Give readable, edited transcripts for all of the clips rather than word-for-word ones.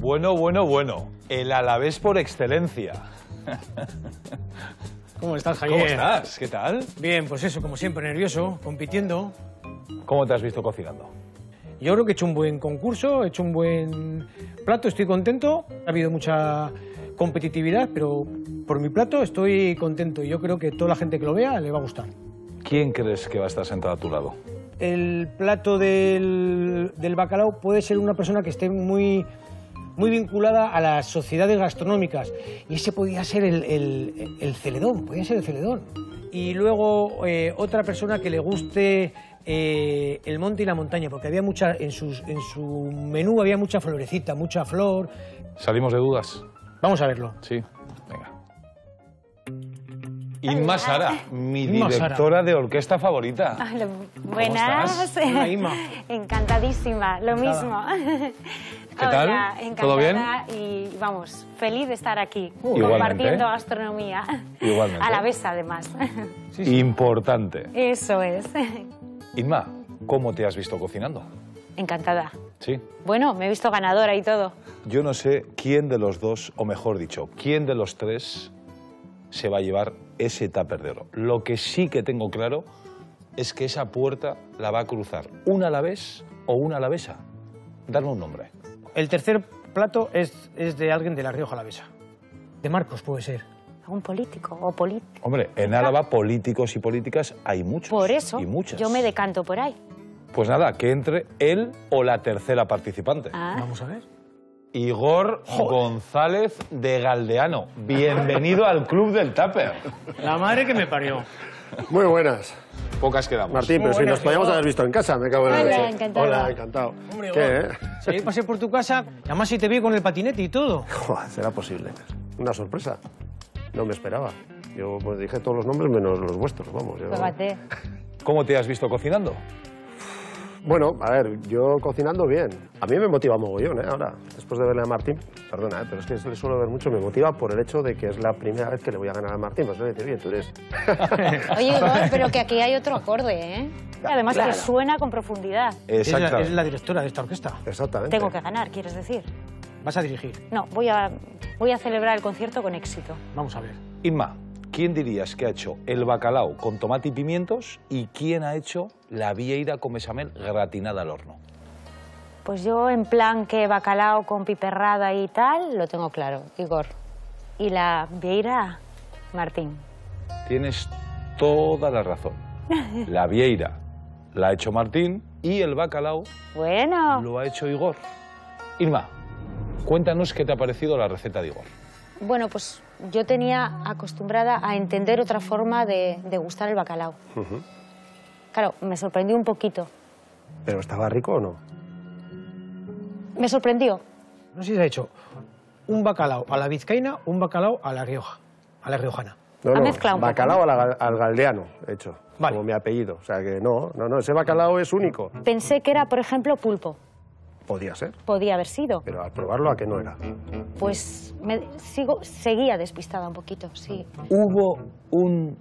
Bueno, bueno, bueno. El Alavés por excelencia. ¿Cómo estás, Javier? ¿Cómo estás? ¿Qué tal? Bien, pues eso, como siempre, nervioso, compitiendo. ¿Cómo te has visto cocinando? Yo creo que he hecho un buen concurso, he hecho un buen plato, estoy contento. Ha habido mucha competitividad, pero por mi plato estoy contento y yo creo que toda la gente que lo vea le va a gustar. ¿Quién crees que va a estar sentado a tu lado? El plato del bacalao puede ser una persona que esté muy vinculada a las sociedades gastronómicas. Y ese podía ser el celedón, podía ser el celedón. Y luego otra persona que le guste el monte y la montaña, porque había mucha, en su menú había mucha florecita, mucha flor. ¿Salimos de dudas? Vamos a verlo. Sí, venga. Inma Sara, mi Inma directora de orquesta favorita. Hola, buenas. ¿Cómo estás? Hola, Inma. Encantadísima, lo mismo. ¿Qué tal? Hola, ¿Todo bien? Y vamos, feliz de estar aquí, Igualmente. compartiendo gastronomía. Igualmente. A la vez, además. Sí, sí. Importante. Eso es. Inma, ¿cómo te has visto cocinando? Encantada. Sí. Bueno, me he visto ganadora y todo. Yo no sé quién de los dos, o mejor dicho, quién de los tres se va a llevar ese tupper de oro. Lo que sí que tengo claro es que esa puerta la va a cruzar un alavés o una alavesa. Darme un nombre. El tercer plato es de alguien de La Rioja Alavesa. De Marcos puede ser. ¿Algún político o político? Hombre, en Álava políticos y políticas hay muchos. Por eso, y muchas. yo me decanto por ahí. Pues nada, que entre él o la tercera participante. Ah. Vamos a ver. Igor González de Galdeano. Bienvenido al Club del Tupper. La madre que me parió. Muy buenas. Pocas quedamos. Martín, pero Muy si buenas, nos podíamos Igor. haber visto en casa, me cago en la Hola, leche. encantada. Hola, encantado. Hombre, ¿Qué, Igor, si ayer pasé por tu casa, además si te vi con el patinete y todo. Joder, será posible. Una sorpresa. No me esperaba. Yo pues, dije todos los nombres menos los vuestros, vamos. Yo... Fíjate. ¿Cómo te has visto cocinando? Bueno, a ver, yo cocinando bien. A mí me motiva mogollón, ahora, después de verle a Martín. Perdona, pero es que le suelo ver mucho. Me motiva por el hecho de que es la primera vez que le voy a ganar a Martín. Pues decir, oye, tú eres... Oye, Igor, pero que aquí hay otro acorde, ¿eh? Y además Claro. que suena con profundidad. Exactamente. Es la directora de esta orquesta. Exactamente. Tengo que ganar, ¿quieres decir? Vas a dirigir. No, voy a celebrar el concierto con éxito. Vamos a ver. Inma, ¿quién dirías que ha hecho el bacalao con tomate y pimientos y quién ha hecho la vieira con bechamel gratinada al horno? Pues yo, en plan que bacalao con piperrada y tal, lo tengo claro, Igor. Y la vieira, Martín. Tienes toda la razón. La vieira la ha hecho Martín y el bacalao Bueno, lo ha hecho Igor. Inma, cuéntanos qué te ha parecido la receta de Igor. bueno, pues yo tenía acostumbrada a entender otra forma de gustar el bacalao. Claro, me sorprendió un poquito. ¿Pero estaba rico o no? Me sorprendió. No sé si se ha hecho un bacalao a la vizcaína, un bacalao a la Rioja, a la riojana. No, Ha no, mezclado un poco, bacalao al galdeano, hecho, Vale. como mi apellido. O sea que no, ese bacalao es único. Pensé que era, por ejemplo, pulpo. Podía ser, Podía haber sido. pero al probarlo, ¿a que no era? Pues seguía despistada un poquito, sí. Hubo un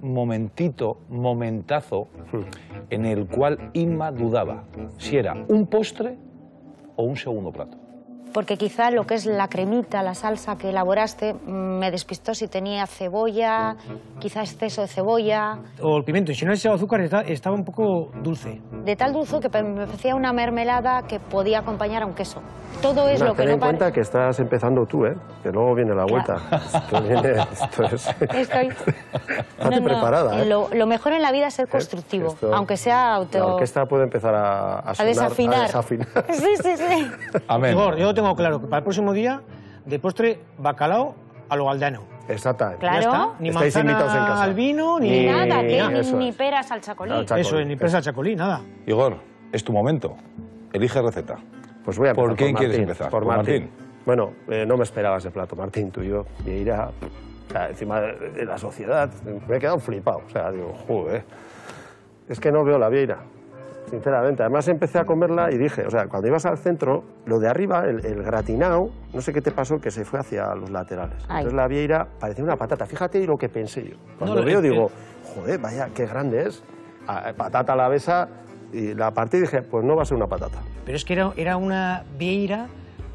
momentazo, en el cual Inma dudaba si era un postre o un segundo plato. Porque quizá lo que es la cremita, la salsa que elaboraste, me despistó si tenía cebolla, quizá exceso de cebolla, O el pimiento. Y si no es azúcar, estaba un poco dulce. de tal dulce que me parecía una mermelada que podía acompañar a un queso. Todo es lo que ten no en cuenta que estás empezando tú, que luego viene la vuelta. Esto es... Estoy... Estate preparada, Lo mejor en la vida es ser constructivo, Esto- aunque sea La auto... orquesta puede empezar a sonar, desafinar. a desafinar. Sí, sí, sí. Amén. Igor, yo lo tengo claro, que para el próximo día, de postre, bacalao a lo galdeano. Exactamente. Claro. Ya está. Ni Estáis invitados en manzana casa. al vino, Ni ni... nada, que eso ni es. peras al chacolí. Al chacolí. Eso es, ni presa chacolí, nada. Igor, es tu momento. Elige receta. Pues voy a empezar ¿Por quién quieres Martín, empezar? Por ¿Por Martín. Martín? Bueno, no me esperaba ese plato, Martín, tuyo. Vieira, o sea, encima de la sociedad, me he quedado flipado. O sea, digo, joder, es que no veo la vieira, sinceramente. Además empecé a comerla y dije, o sea, cuando ibas al centro, lo de arriba, el gratinado, no sé qué te pasó, que se fue hacia los laterales. Ay. Entonces la vieira parecía una patata. Fíjate lo que pensé yo. Cuando No, lo veo el- digo, joder, vaya, qué grande es. Patata alavesa, y la partí y dije, pues no va a ser una patata. Pero es que era una vieira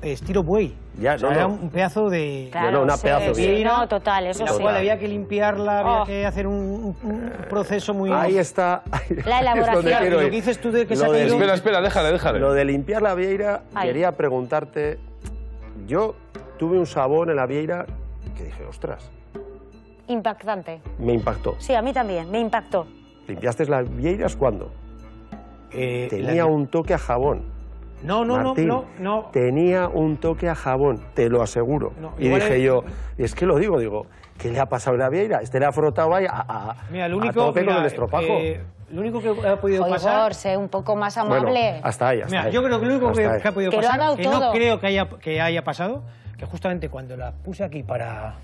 estilo buey. Ya, O sea, no, era no. un pedazo de... Claro, una sí, pedazo sí, de- no, total, eso la sí. cual había que limpiarla, había Oh. que hacer un proceso muy... Ahí está. La elaboración. es donde quiero Lo ir. que dices tú de que se ha Lo caído... Espera, déjale. Lo de limpiar la vieira, Ay. quería preguntarte. Yo tuve un sabor en la vieira que dije, ostras, Impactante. me impactó. Sí, a mí también, me impactó. ¿Limpiaste las vieiras cuándo? Tenía la- un toque a jabón. No, Martín, no. Tenía un toque a jabón, te lo aseguro. No, y igual dije es- yo, y es que lo digo, ¿qué le ha pasado a la vieira? Este le ha frotado ahí Mira, lo a único, tope con mira, el estropajo. lo único que ha podido Oye, pasar... Igor, sé un poco más Bueno, amable. hasta ahí, hasta Mira, ahí. yo creo que lo único Hasta ahí. que ha podido Que lo ha pasar, dado que todo. no creo que haya pasado, que justamente cuando la puse aquí para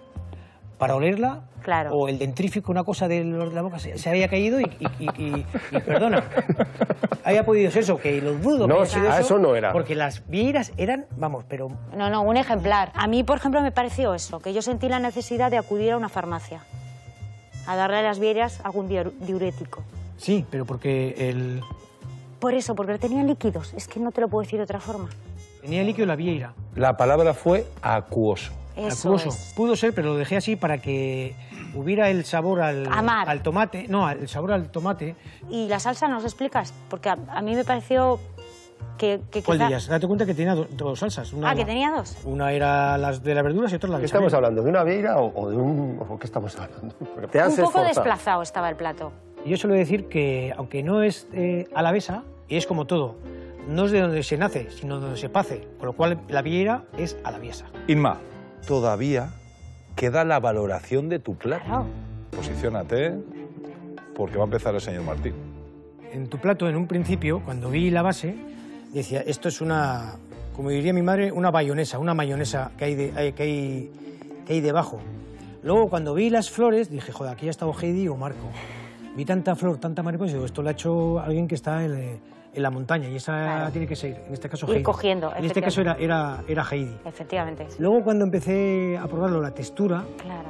olerla, Claro. o el dentrífico, una cosa de la boca, se había caído y perdona, haya podido ser eso, que lo dudo No, que haya sido eso no era. porque las vieiras eran, vamos, pero No, un ejemplar. A mí, por ejemplo, me pareció eso, que yo sentí la necesidad de acudir a una farmacia a darle a las vieiras algún diurético. sí, pero porque Por eso, porque tenían líquidos. Es que no te lo puedo decir de otra forma. tenía líquido la vieira. La palabra fue acuoso. Eso Acuoso. es. Pudo ser, pero lo dejé así para que hubiera el sabor Amar. al tomate. No, el sabor al tomate. ¿Y la salsa nos explicas? Porque a mí me pareció que ¿Cuál quizá... dirías? Date cuenta que tenía dos salsas. Una que tenía dos. Una era las de las verduras y otra la ¿Qué de estamos bechamel. hablando? ¿De una vieira o de un...? ¿O qué estamos hablando? Porque te has Un poco esforzado. desplazado estaba el plato. Y yo suelo decir que, aunque no es alavesa, y es como todo, no es de donde se nace, sino de donde se pace. Con lo cual, la vieira es alavesa. Inma, todavía queda la valoración de tu plato. Claro. Posiciónate, porque va a empezar el señor Martín. En tu plato, en un principio, cuando vi la base, decía, esto es una, como diría mi madre, una mayonesa que hay debajo. Luego, cuando vi las flores, dije, joder, aquí ha estado Heidi o Marco. Vi tanta flor, tanta mariposa, y digo, esto lo ha hecho alguien que está en la montaña, y esa Claro. tiene que ser, en este caso, Ir Heidi. cogiendo, En este caso era Heidi. Efectivamente. Luego, cuando empecé a probarlo, la textura, Claro.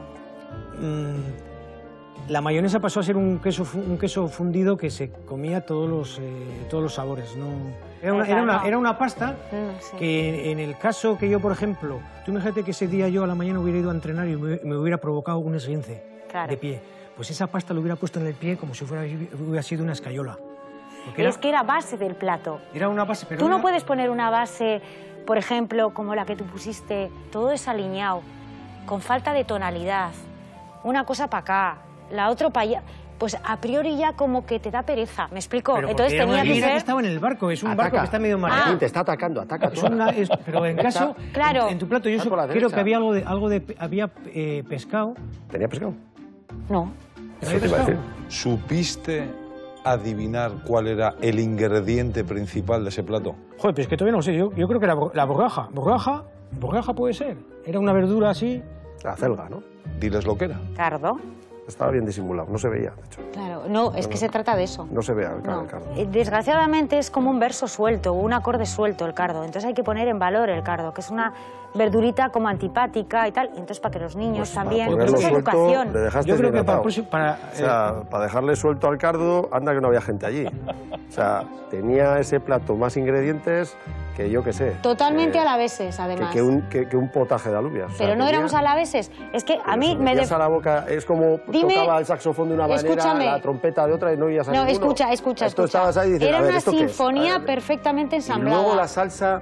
la mayonesa pasó a ser un queso fundido que se comía todos los sabores. ¿No? Era una pasta Sí. que en el caso que yo, por ejemplo, tú imagínate que ese día yo a la mañana hubiera ido a entrenar y me hubiera provocado un esguince Claro. de pie. Pues esa pasta lo hubiera puesto en el pie como si hubiera sido una escayola. Porque Es que era base del plato. era una base, pero Tú no era- puedes poner una base, por ejemplo, como la que tú pusiste, todo desaliñado, con falta de tonalidad. Una cosa para acá, la otra para allá. Pues a priori ya como que te da pereza, ¿me explico? pero Entonces porque era una tenía que vieira ser... estaba en el barco, es un Ataca. barco que está medio mareado. Martín, te está atacando, ataca tú. Pero en caso, Claro. en tu plato yo Está por la creo derecha. que había había pescado. ¿Tenía pescado? No. Eso te iba a decir. ¿Supiste adivinar cuál era el ingrediente principal de ese plato? Joder, pero es que todavía no lo sé. Yo creo que era la borraja. ¿Borraja puede ser? Era una verdura así. La celga, ¿no? Diles lo que era. Cardo. Estaba bien disimulado, no se veía, de hecho. Claro, no, es que se trata de eso. No se vea el No. cardo. Desgraciadamente es como un verso suelto, un acorde suelto el cardo. Entonces hay que poner en valor el cardo, que es una verdurita como antipática y tal. Y entonces para que los niños también... Pues Para ponerlo es suelto, educación. le dejaste Yo creo que deshidratado. para O sea, para dejarle suelto al cardo, anda que no había gente allí. O sea, tenía ese plato más ingredientes que yo qué sé. Totalmente eh, alaveses, además. que un potaje de alubias. O sea, Pero no tenía- éramos alaveses. Es que a pero mí si me... metías a la boca, es como Dime- tocaba el saxofón de una manera, Escúchame. la trompeta de otra y no oías a No, ninguno. escucha. Esto estabas ahí diciendo, Era a ver, una ¿esto qué es? sinfonía A ver, perfectamente Y ensamblada. luego la salsa,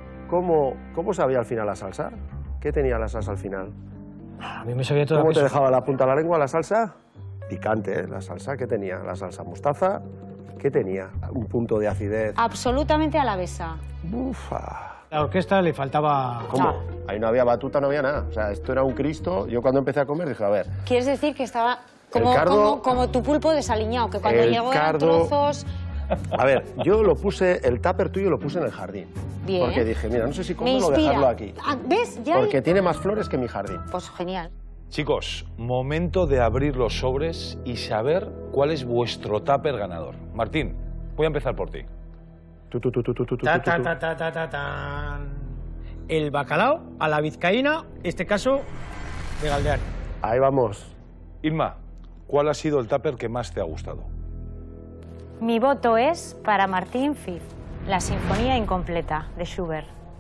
¿cómo sabía al final la salsa? ¿Qué tenía la salsa al final? A mí me sabía toda ¿Cómo te queso. dejaba la punta de la lengua la salsa? Picante, ¿eh? La salsa, ¿qué tenía? La salsa mostaza, ¿qué tenía? Un punto de acidez. Absolutamente alavesa. Ufa. La orquesta le faltaba... ¿Cómo? Ah. Ahí no había batuta, no había nada. O sea, esto era un Cristo. Yo cuando empecé a comer dije, a ver, Quieres decir que estaba El cardo- como tu pulpo desaliñado, que cuando El llegó eran cardo- trozos... a ver, yo lo puse, el tupper tuyo lo puse en el jardín. Bien. Porque dije, mira, no sé si Me comerlo o inspira. dejarlo aquí. Ah, ¿ves? Ya Porque tiene más flores que mi jardín. Pues genial. Chicos, momento de abrir los sobres y saber cuál es vuestro tupper ganador. Martín, voy a empezar por ti. Tu, tu, tu, tu, tu, tu, tu, Ta, tu, ta, tu. ta, ta, ta, ta, tan. El bacalao a la vizcaína, este caso de Galdeano. Ahí vamos. Irma, ¿cuál ha sido el tupper que más te ha gustado? Mi voto es para Martín Fif, la Sinfonía Incompleta de Schubert.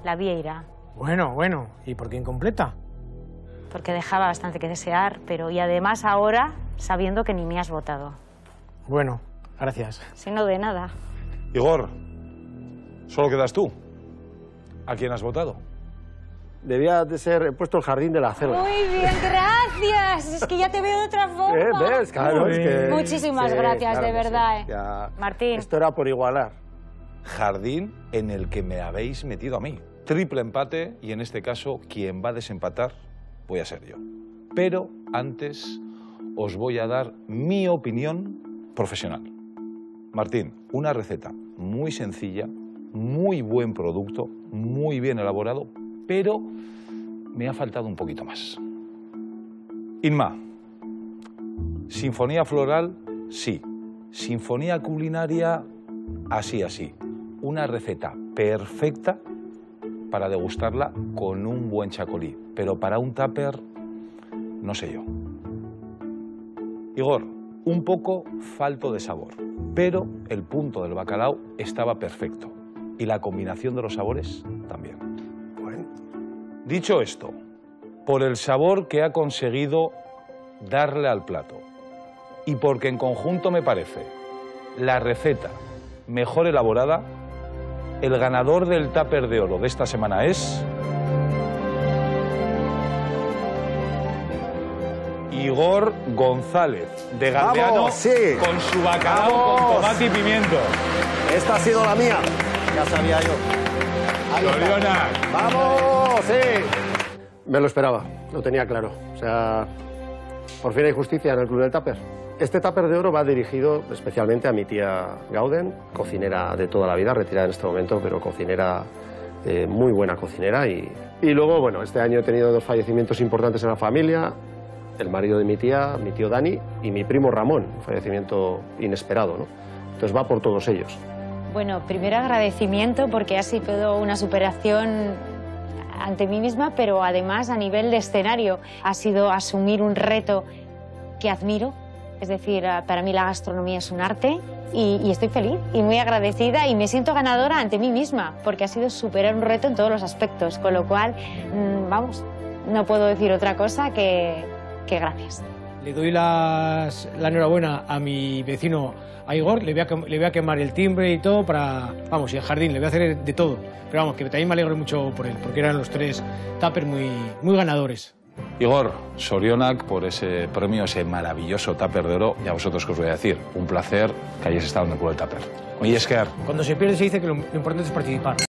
la Vieira. Bueno, ¿y por qué incompleta? Porque dejaba bastante que desear, pero y además ahora sabiendo que ni me has votado. Bueno, gracias. Si no, de nada. Igor, solo quedas tú. ¿A quién has votado? Debía de ser, he puesto el jardín de la selva. Muy bien, gracias. Es que ya te veo de otra forma. ¿Ves? Claro, es que... Muchísimas gracias, claro de que verdad. sí. Ya... Martín. Esto era por igualar. Jardín en el que me habéis metido a mí. Triple empate y en este caso quien va a desempatar voy a ser yo. Pero antes os voy a dar mi opinión profesional. Martín, una receta muy sencilla, muy buen producto, muy bien elaborado, pero me ha faltado un poquito más. Inma, sinfonía floral, sí. Sinfonía culinaria, así. Una receta perfecta para degustarla con un buen chacolí, pero para un tupper, no sé yo. Igor, un poco falto de sabor, pero el punto del bacalao estaba perfecto y la combinación de los sabores también. Bueno. Dicho esto, por el sabor que ha conseguido darle al plato y porque en conjunto me parece la receta mejor elaborada, el ganador del tupper de oro de esta semana es... Igor González, de Galdeano, ¡Vamos! Sí. con su bacalao ¡Vamos! con tomate y pimiento. Esta ha sido la mía. Ya sabía yo. Ahí está. Soriona. ¡Vamos! ¡Sí! Me lo esperaba, lo tenía claro. O sea, por fin hay justicia en el Club del Tupper. Este tupper de oro va dirigido especialmente a mi tía Gauden, cocinera de toda la vida, retirada en este momento, pero cocinera, muy buena cocinera. Y luego, bueno, este año he tenido 2 fallecimientos importantes en la familia. El marido de mi tía, mi tío Dani, y mi primo Ramón, un fallecimiento inesperado, ¿no? Entonces va por todos ellos. Bueno, primero agradecimiento porque ha sido una superación ante mí misma, pero además a nivel de escenario ha sido asumir un reto que admiro. Es decir, para mí la gastronomía es un arte y estoy feliz y muy agradecida y me siento ganadora ante mí misma porque ha sido superar un reto en todos los aspectos, con lo cual, vamos, no puedo decir otra cosa que gracias. Le doy la enhorabuena a mi vecino, a Igor, le voy a quemar el timbre y todo para... Vamos, y el jardín, le voy a hacer de todo. Pero vamos, que también me alegro mucho por él, porque eran los 3 tuppers muy ganadores. Igor, Sorionak, por ese premio, ese maravilloso tupper de oro. Y a vosotros que os voy a decir, un placer que hayáis estado en el Club del Tupper. Oye, Esquer. Cuando se pierde se dice que lo importante es participar.